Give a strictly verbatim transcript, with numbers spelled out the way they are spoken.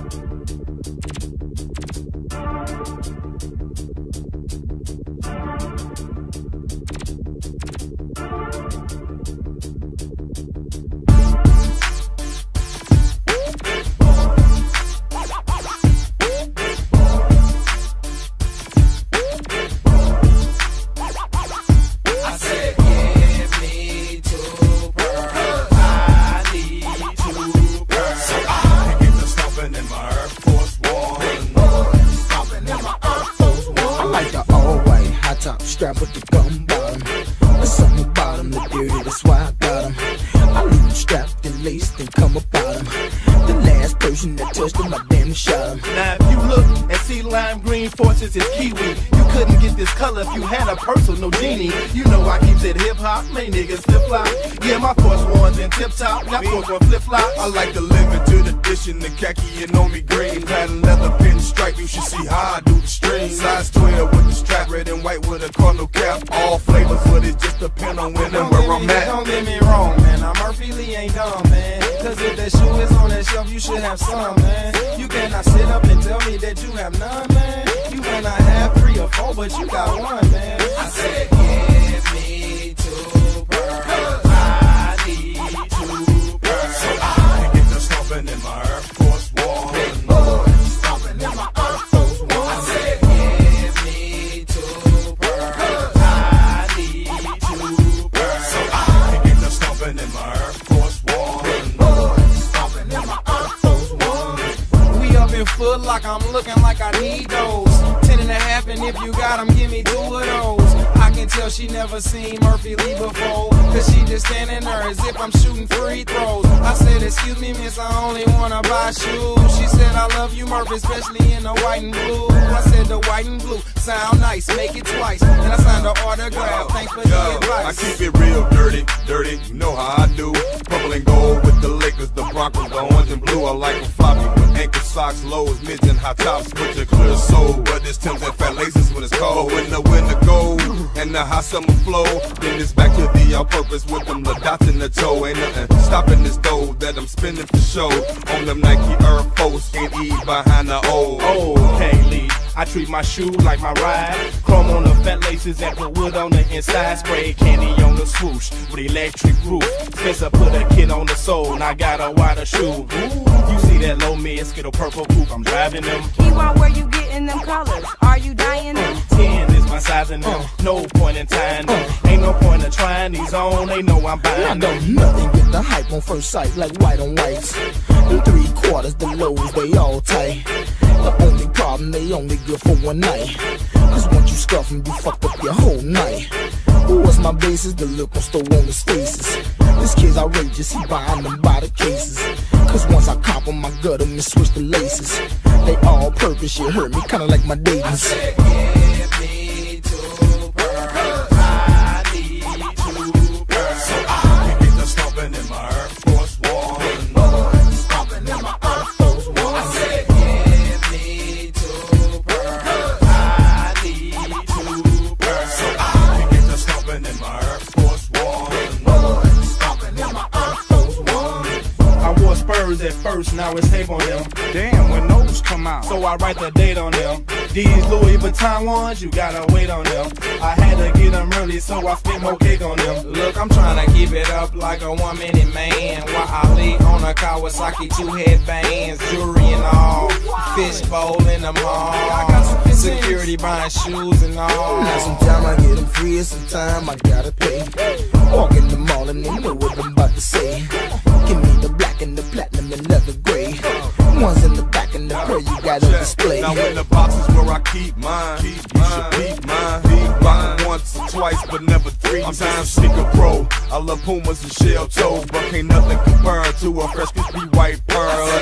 Strap with the gum bottom. There's something about him, the dirty, that's why I got him. I leave him strapped and laced and come about him. The last person that touched him, I damn shot him. Now if you look and see lime green forces is kiwi, you couldn't get this color if you had a purse or no genie. You know I keeps it hip hop, my niggas flip flop. Yeah, my force ones in tip top, got force one flip flop. I like to live into the dish in the khaki and on me green. Pattern leather pin stripe, you should see how I do the string. Size twelve with the strap, red and white with a cardinal cap. All flavors, but it just depend on when and where I'm at. Don't get me wrong, man, I'm Murphy Lee, ain't dumb, man. Cause if that shoe is on that shelf, you should have some, man. You cannot sit up and tell me that you have none, man. You may not have three or four, but you got one, man. I said, give me two pearls. I need two pearls. So I can get the stomping in my Air Force One. Big boy, stomping in my Air Force One. I said, give me two pearls. I need two pearls. So I can get the stomping in my Air Force One. Big boy, stomping in my Air Force One. We up in Foot Lock, I'm looking like I need those. Ten and a half, and if you got them, give me two of those. I can tell she never seen Murphy Lee before, cause she just standing there as if I'm shooting free throws. I said, excuse me, miss, I only wanna buy shoes. She said, I love you, Murphy, especially in the white and blue. I said, the white and blue sound nice, make it twice. And I signed the autograph, thanks for Yo, the I advice. keep it real dirty, dirty, you know how I do. Purple and gold with the Lakers, the Broncos, the orange and blue. I like them floppy with ankle socks, lows, mids and high tops with your clear soul. But it's Tim's and fat laces when it's cold. But when the winter gold and the hot summer flow, then it's back to the all-purpose with them little dots in the toe. Ain't nothing stopping this dough that I'm spending for show. On them Nike Air Force, can't eat behind the old. Oh, okay, Lee. I treat my shoe like my ride. Chrome on the fat laces and put wood on the inside. Spray candy on the swoosh with electric roof. Spencer put a kid on the sole and I got a wider shoe. Ooh, you see that low mid Skittle purple coupe, I'm driving them. He want where you getting them colors. Are you dying them? Ten is my size in them. No point in tying them. Ain't no point in trying these on. They know I'm buying I know them. nothing get the hype on first sight like white on whites. Them three quarters, the lows, they all tight. The only problem, they only good for one night. Cause once you scuff them, you fucked up your whole night. Who was my basis? The look on stole on his faces. This kid's outrageous, he buying them by the cases. Cause once I cop them, I gut them and switch the laces. They all purpose, shit hurt me, kinda like my Davies. I said, give me two pearls. I need two pearls. So I can get the stomping in my Air Force One. Big boy, stomping in my Air Force One. I said, give me two pearls. I need two pearls. So I can get the stomping in my Air Force One. Big boy, stomping in my Air Force One. I wore Spurs at first, now it's tape on them. Damn, when those come out. So I write the date on them. These Louis Vuitton ones, you gotta wait on them. I had to get them early, so I spent more cake on them. Look, I'm trying to keep it up like a one-minute man. While I lay on a Kawasaki, two headbands, jewelry and all, fishbowl in the mall. I got some security buying shoes and all. Now sometimes I get them free and sometimes I gotta pay. Walk in the mall and they know what I'm about to say. Give me the black and the platinum and leather gray. Ones in the back and the pearl you got on display. Now in the boxes where I keep mine, keep you should peep mine. Deep rock once or twice, but never three times. I'm sneaker pro. I love Pumas and shell toes, but can't nothing compare to a fresh crispy white pearl.